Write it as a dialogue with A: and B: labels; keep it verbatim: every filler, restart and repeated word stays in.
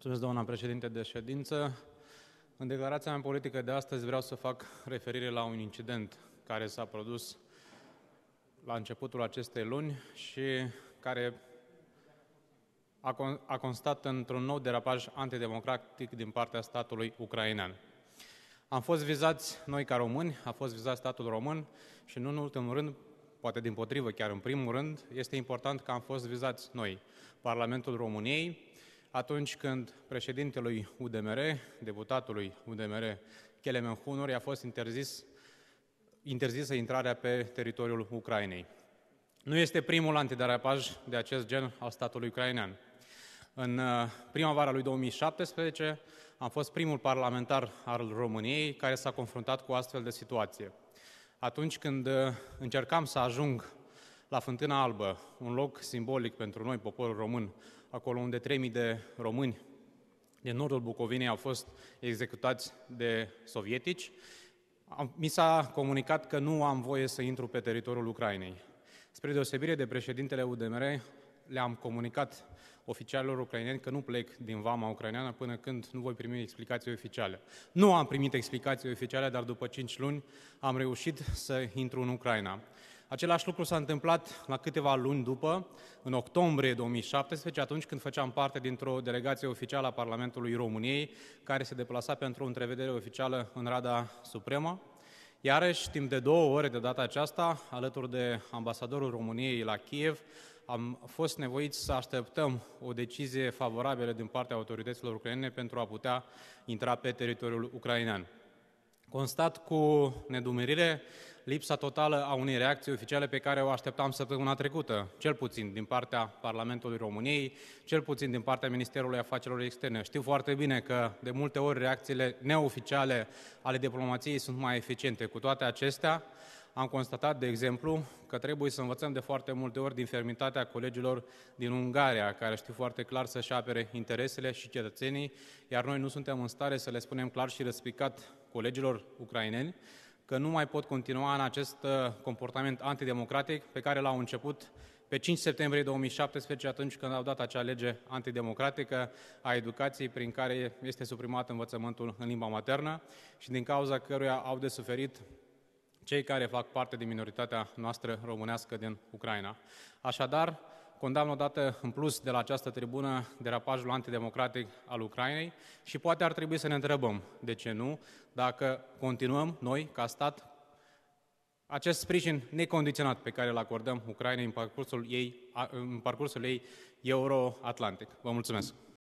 A: Mulțumesc, doamna președinte de ședință. În declarația mea politică de astăzi vreau să fac referire la un incident care s-a produs la începutul acestei luni și care a constat într-un nou derapaj antidemocratic din partea statului ucrainean. Am fost vizați noi ca români, a fost vizat statul român și nu în ultimul rând, poate dimpotrivă, chiar în primul rând, este important că am fost vizați noi, Parlamentul României, atunci când președintelui U D M R, deputatului U D M R, Kelemen Hunor, i-a fost interzis, interzisă intrarea pe teritoriul Ucrainei. Nu este primul antiderapaj de acest gen al statului ucrainean. În primăvara lui două mii șaptesprezece am fost primul parlamentar al României care s-a confruntat cu astfel de situație. Atunci când încercam să ajung la Fântâna Albă, un loc simbolic pentru noi, poporul român, acolo unde trei mii de români din nordul Bucovinei au fost executați de sovietici, mi s-a comunicat că nu am voie să intru pe teritoriul Ucrainei. Spre deosebire de președintele U D M R, le-am comunicat oficialilor ucraineni că nu plec din vama ucraineană până când nu voi primi explicații oficiale. Nu am primit explicații oficiale, dar după cinci luni am reușit să intru în Ucraina. Același lucru s-a întâmplat la câteva luni după, în octombrie două mii șaptesprezece, atunci când făceam parte dintr-o delegație oficială a Parlamentului României, care se deplasa pentru o întrevedere oficială în Rada Supremă. Iarăși, timp de două ore de data aceasta, alături de ambasadorul României la Kiev, am fost nevoiți să așteptăm o decizie favorabilă din partea autorităților ucrainene pentru a putea intra pe teritoriul ucrainean. Constat cu nedumerire lipsa totală a unei reacții oficiale pe care o așteptam săptămâna trecută, cel puțin din partea Parlamentului României, cel puțin din partea Ministerului Afacerilor Externe. Știu foarte bine că de multe ori reacțiile neoficiale ale diplomației sunt mai eficiente. Cu toate acestea, am constatat, de exemplu, că trebuie să învățăm de foarte multe ori din fermitatea colegilor din Ungaria, care știu foarte clar să-și apere interesele și cetățenii, iar noi nu suntem în stare să le spunem clar și răspicat colegilor ucraineni că nu mai pot continua în acest comportament antidemocratic pe care l-au început pe cinci septembrie două mii șaptesprezece, atunci când au dat acea lege antidemocratică a educației prin care este suprimat învățământul în limba maternă și din cauza căruia au de suferit cei care fac parte din minoritatea noastră românească din Ucraina. Așadar, condamn odată în plus de la această tribună derapajul antidemocratic al Ucrainei și poate ar trebui să ne întrebăm, de ce nu, dacă continuăm noi, ca stat, acest sprijin necondiționat pe care îl acordăm Ucrainei în parcursul ei, în parcursul ei euro-atlantic. Vă mulțumesc!